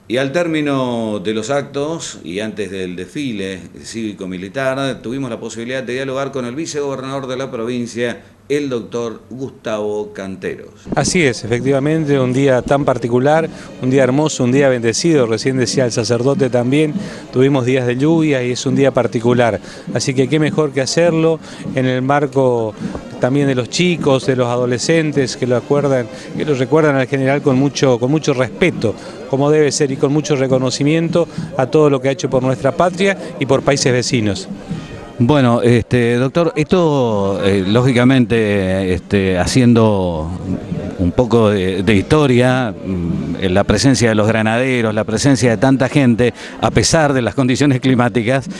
Y al término de los actos y antes del desfile cívico-militar, tuvimos la posibilidad de dialogar con el vicegobernador de la provincia, el doctor Gustavo Canteros. Así es, efectivamente, un día tan particular, un día hermoso, un día bendecido, recién decía el sacerdote también, tuvimos días de lluvia y es un día particular, así que qué mejor que hacerlo en el marco también de los chicos, de los adolescentes que lo recuerdan al general con mucho respeto, como debe ser, y con mucho reconocimiento a todo lo que ha hecho por nuestra patria y por países vecinos. Bueno, doctor, esto lógicamente haciendo un poco de historia, la presencia de los granaderos, la presencia de tanta gente, a pesar de las condiciones climáticas,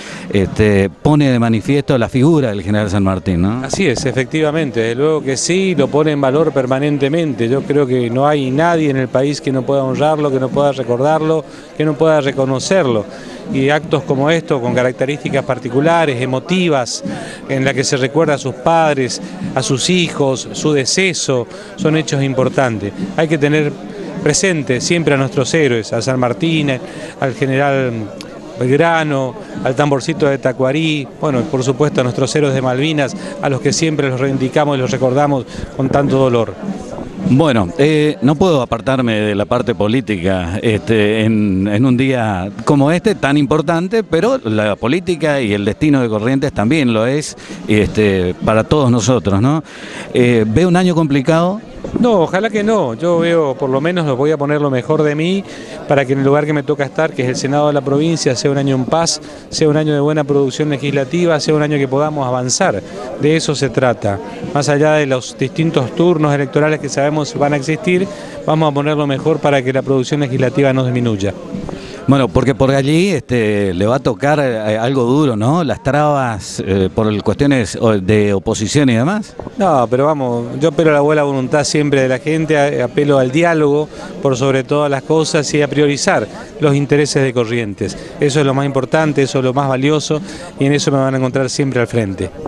pone de manifiesto la figura del general San Martín, ¿no? Así es, efectivamente, desde luego que sí, lo pone en valor permanentemente. Yo creo que no hay nadie en el país que no pueda honrarlo, que no pueda recordarlo, que no pueda reconocerlo. Y actos como estos, con características particulares, emotivas, en la que se recuerda a sus padres, a sus hijos, su deceso, son hechos importantes. Hay que tener presente siempre a nuestros héroes, a San Martín, al general Belgrano, al tamborcito de Tacuarí, bueno, por supuesto a nuestros héroes de Malvinas, a los que siempre los reivindicamos y los recordamos con tanto dolor. Bueno, no puedo apartarme de la parte política en un día como este tan importante, pero la política y el destino de Corrientes también lo es para todos nosotros, ¿no? ¿Ve un año complicado? No, ojalá que no. Yo veo, por lo menos, voy a poner lo mejor de mí para que en el lugar que me toca estar, que es el Senado de la provincia, sea un año en paz, sea un año de buena producción legislativa, sea un año que podamos avanzar. De eso se trata. Más allá de los distintos turnos electorales que sabemos van a existir, vamos a poner lo mejor para que la producción legislativa no disminuya. Bueno, porque por allí le va a tocar algo duro, ¿no? Las trabas por cuestiones de oposición y demás. No, pero vamos, yo apelo a la buena voluntad siempre de la gente, apelo al diálogo por sobre todas las cosas y a priorizar los intereses de Corrientes. Eso es lo más importante, eso es lo más valioso y en eso me van a encontrar siempre al frente.